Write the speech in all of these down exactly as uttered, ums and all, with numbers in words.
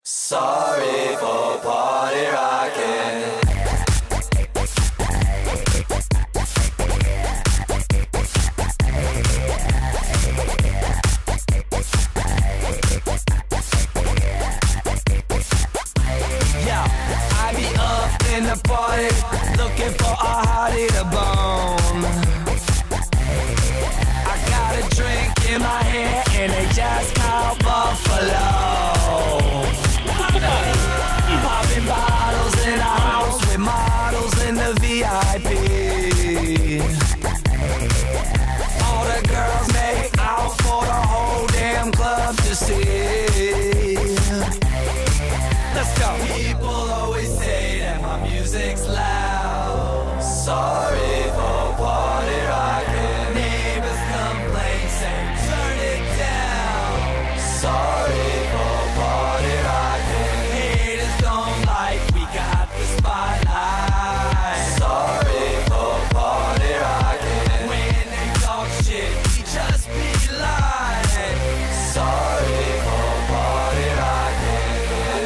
Sorry for party rocking. Yeah, I be up in the party, looking for a hottie to bone. I got a drink in my hand and they just called Buffalo. Popping bottles in a house with models in the V I P. All the girls make out for the whole damn club to see. Let's go. People always say that my music's loud. Sorry for party rocking. Neighbors complain, say turn it down. Sorry for party rocking. Haters don't like we got the spotlight. Sorry for party rocking. When they talk shit, we just be lying. Sorry for party rocking.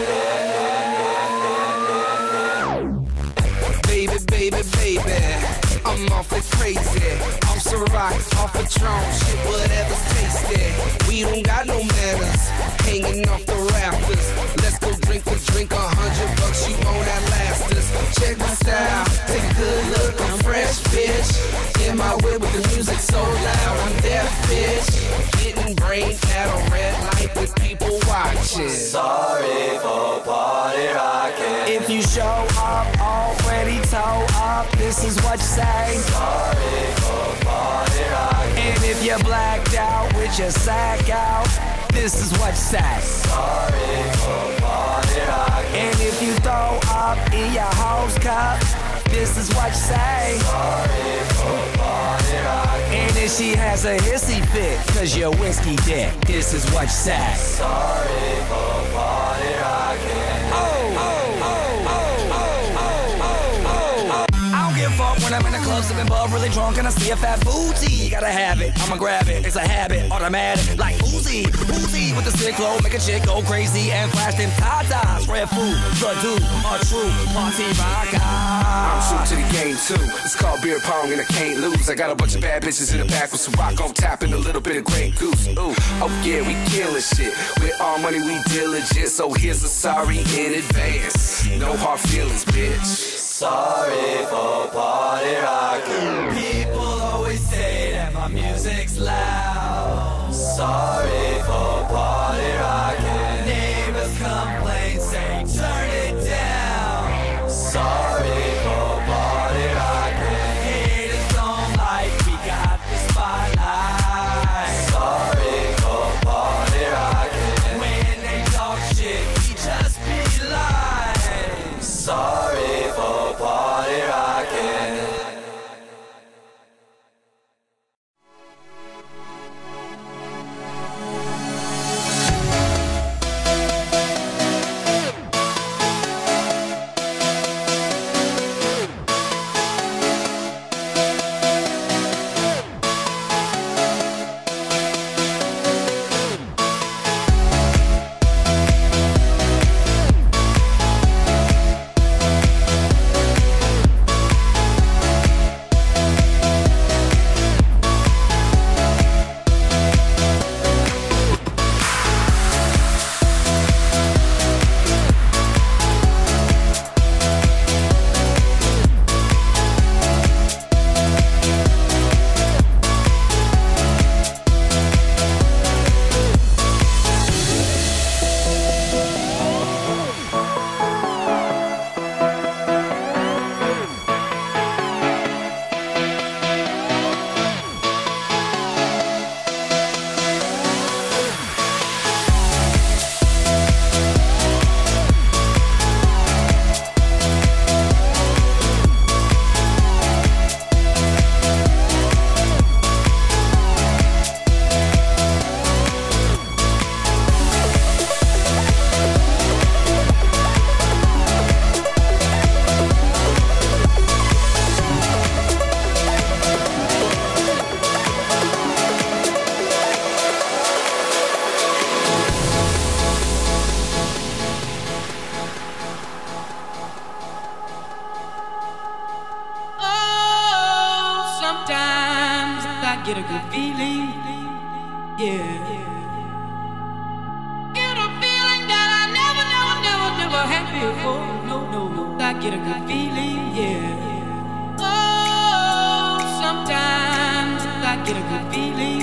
Baby, baby, baby, I'm awfully crazy. I'm so rock, off a Patron, shit, whatever's tasty. We don't got no manners, hanging off the rafters. Let's go drink for drink, a hundred bucks, you own that last us. Check my style, take a good look, I'm fresh, bitch. In my whip with the music so loud, I'm deaf, bitch. Getting brain at a red light with people watching. Sorry for party rocking. If you show up already toe up, this is what you say. Sorry for party rocking. And if you're blacked out with your sack out, this is what you say. Sorry for party rocking. And if you throw up in your hose cup, this is what you say. Sorry for party rocking. And if she has a hissy fit, cause you're whiskey dick, this is what you say. Sorry for party rocking. Oh, oh, oh, oh, oh, oh, oh, oh. I don't give a fuck when I'm in the club sipping bub, really drunk and I see a fat booty. Gotta have it, I'ma grab it, it's a habit, automatic, like Uzi, Uzi with the sick flow, make a chick go crazy and flash them tatas. Red food, the dude, a true party rocker. I'm true to the game too. It's called beer pong and I can't lose. I got a bunch of bad bitches in the back with some rock on tap and a little bit of Grey Goose. Ooh, oh yeah, we killing shit. With all money we diligent, so here's a sorry in advance. No hard feelings, bitch. Sorry for party rocking. People always say that my music's loud. Sorry for party rocking. Neighbors complain, say turn it down. Sorry for party rocking. Haters don't like we got the spotlight. Sorry for party rocking. When they talk shit, we just be lying. Sorry for party rocking. get a good feeling, yeah. Get a feeling that I never, never, never, never had before. No, no, no, I get a good feeling, yeah. Oh, sometimes I get a good feeling.